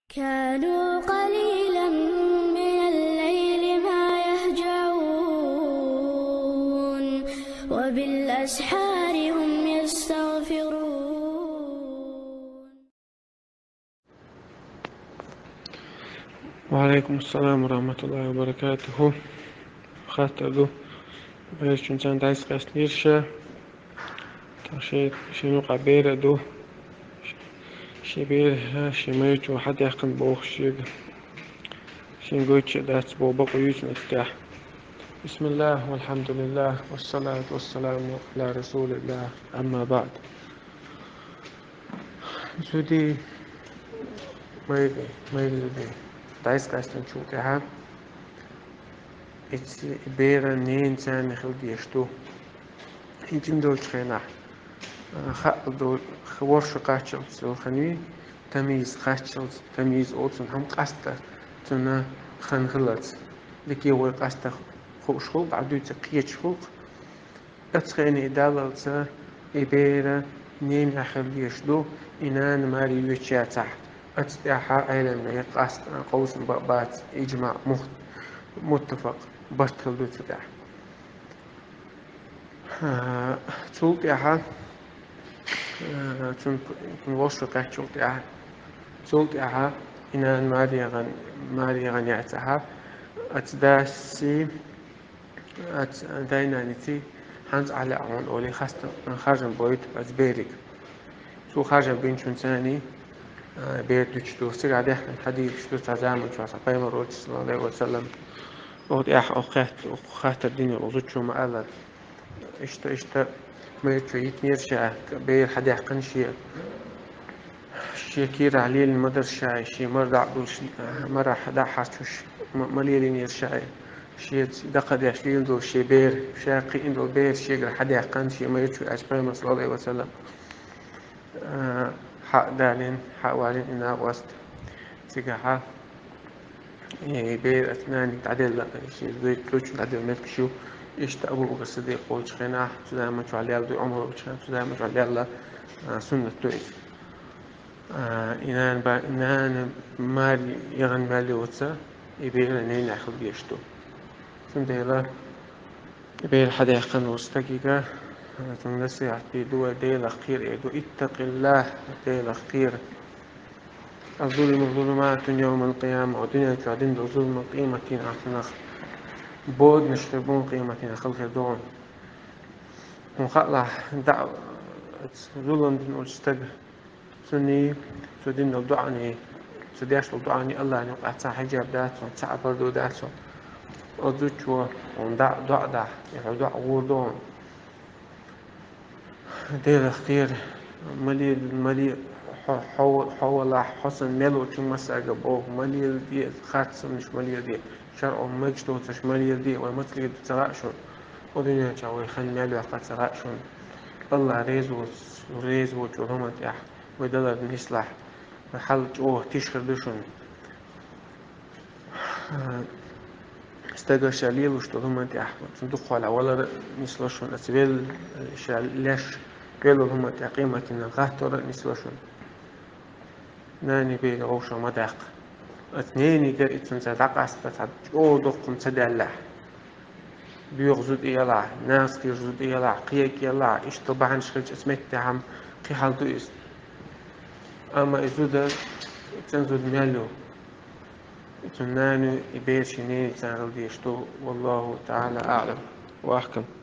كانوا قليلا من الليل ما يهجعون وبالأسحار هم يستغفرون. وعليكم السلام ورحمة الله وبركاته. خاطر باش إنسان دايس كاستيرشا شنو قبيرة شبيرها شميت وحد يقن بوخشيق شنقوتش دات بوبا قيوش نفتح. بسم الله والحمد لله والصلاة والسلام على رسول الله. أما بعد زودي ميلي دايس كاستن شو كها إتس بيرة نين سان خلدي يشتو إنتين دول تخينا دول خوش قاتشل سلخني تمييز قاتشل تمييز أوتن هم قاستا تنا خنغلت لكي هو قاستا خوش خلق عدو تقيتش خلق أتخيني دالة إبيرة نين أخلي يشدو إنان ماري يوتشاتح أتستيحا أيلم يقاست قوس بات إجماع متفق بطل دو تدح تولت إحا تون وصل قاتشلت إحا تولت إحا إنان ماري غن يعتها أتداسي أتداينا نتي حنز على أعون أولي خاصة خارجن بويت أتبيرك سو خارجن بين شون ثاني بيت تشتو سير عليه الحديث شتو تزامن شو عصقيم الرسول صلى الله عليه وسلم وقت إح أخات الدنيا وزوجو مقالة إشتا ما يتويت نيرشا بير حد يحقن شي كير عليه المدر شاي شي مرة عدوش مرة حدا حاسوش مليلين يرشاي شي دقد يشلين دو شي بير شاقي إندو بير شي حد يحقن شي ما يتوي أجبرنا صلى الله عليه وسلم حق دالين حق والين إنا وست تيجا بير أثنان تعدل شيء زي كلوش تعدل متكشو يشتأبوا بصديق قولش خناح سودا ما تعلي على عمره وشان سودا ما تعلي على سنة تويس إنان مال يغن مالي وتسا يبير نين أخذ بيشتو سنة لا يبير حدا يقن وستكيكا تنسي عتي دوا ديل خير إيدو اتق الله ديل خير الظلم ظلمات يوم القيامة ودنيا تعدين دو ظلم قيمتين عفنخ بود نشربون قيمتين خلق دون ونخلع دعوة ظلم دين أولستق سني سدين دو دعني سدياش دو دعني الله نقع تسا حجاب داتو تسا بردو داتو أدوشوا وندع دع يعني دع غودون دير خير ملي حول حسن ملو كم مسألة بوه ملي دي خاتم مش ملي دي شرع مجد وتش ملي دي والمثل تراقشون ودنيا جاوي خن ملو قد تراقشون الله ريز وجرمت يح ودلر نصلح محل جوه تشخر دشون استجر شاليل وشترمت يح صندوق على ولا نصلشون أسبيل شالش قالوا هم قيمة الغاتر نصلشون ناني بي غوشة مداق اثنين قريت تنزدق أسبت دقم تدلع بيغزود إيلا ناس يغزود إيلا قيك يلا إيش طبعا شخص اسمت تعم قي حالتو إست أما إزودا تنزود مالو تنانو إبير شنين تنغل ديشتو والله تعالى أعلم وأحكم.